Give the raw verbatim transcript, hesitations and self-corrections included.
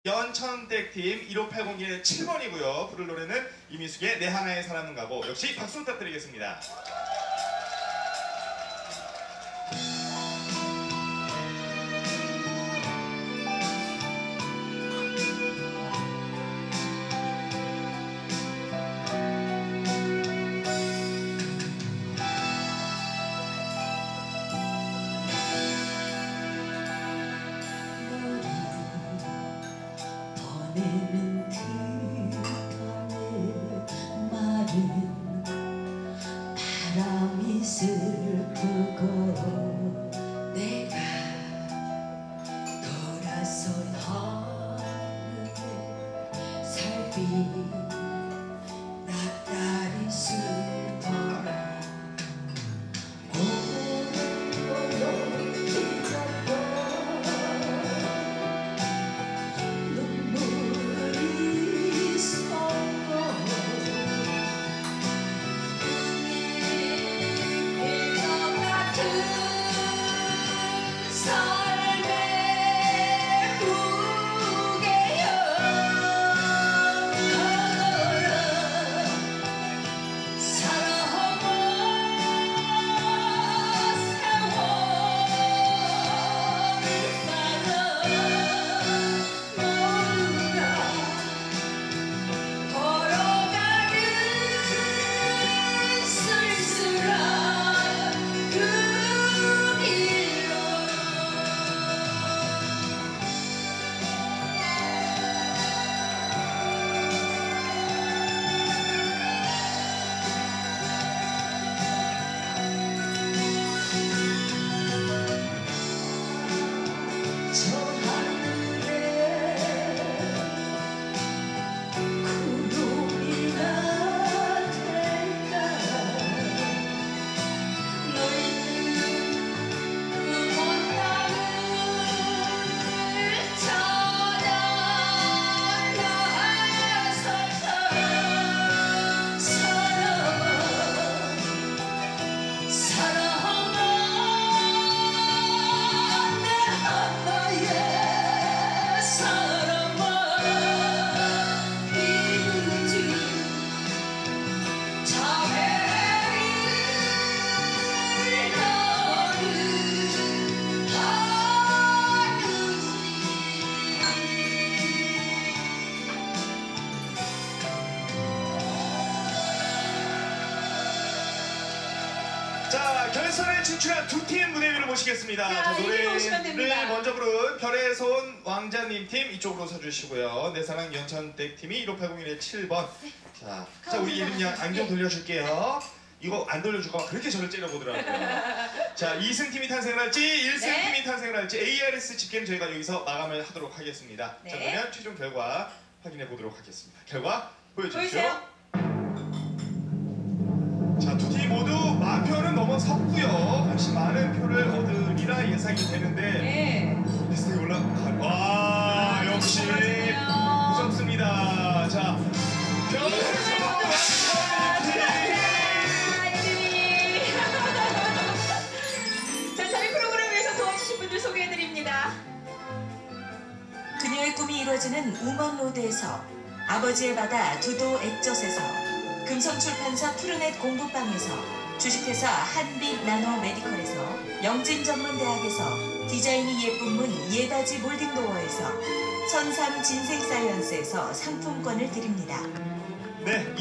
연천댁팀 일오팔공의 칠 번이고요. 부를 노래는 이미숙의 내 하나의 사람은 가고. 역시 박수 부탁드리겠습니다. 보내는 듯하는 말은 바람이 슬프고 내가 돌아선 하늘에 살피 낯다리 슬퍼라 자, 결선에 진출한 두 팀 무대 위로 모시겠습니다. 자, 자, 이리로 오시면 됩니다. 노래를 먼저 부른 별의 손 왕자님 팀 이쪽으로 서주시고요. 내 사랑 연천댁 팀이 일오팔공의 칠 번. 자, 자 우리 예림 양 안경 돌려줄게요. 이거 안 돌려줄까? 그렇게 저를 째려보더라고요. 자, 이 승 팀이 탄생을 할지 일 승 네. 팀이 탄생을 할지 에이아르에스 집계는 저희가 여기서 마감을 하도록 하겠습니다. 네. 자, 그러면 최종 결과 확인해 보도록 하겠습니다. 결과 보여주십시오. 보이세요? 자, 두 팀 모두 만 표는 넘어섰고요. 훨씬 많은 표를 얻으리라 예상이 되는데 네. 리스트에 올라가. 와, 아, 역시 좋습니다. 무섭습니다. 자, 변혜수 자, 저희 프로그램에서 도와주신 분들 소개해드립니다. 그녀의 꿈이 이루어지는 우먼로드에서, 아버지의 바다 두도 액젓에서, 금성출판사 푸르넷 공부방에서, 주식회사 한빛 나노 메디컬에서, 영진전문대학에서, 디자인이 예쁜 문 예다지 몰딩도어에서, 선삼 진생사이언스에서 상품권을 드립니다. 네,